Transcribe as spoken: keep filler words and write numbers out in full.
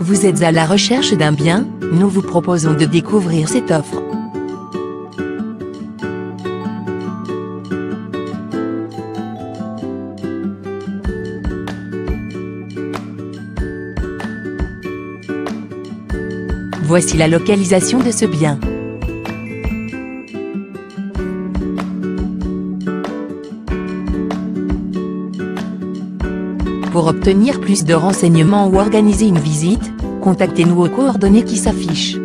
Vous êtes à la recherche d'un bien? Nous vous proposons de découvrir cette offre. Voici la localisation de ce bien. Pour obtenir plus de renseignements ou organiser une visite, contactez-nous aux coordonnées qui s'affichent.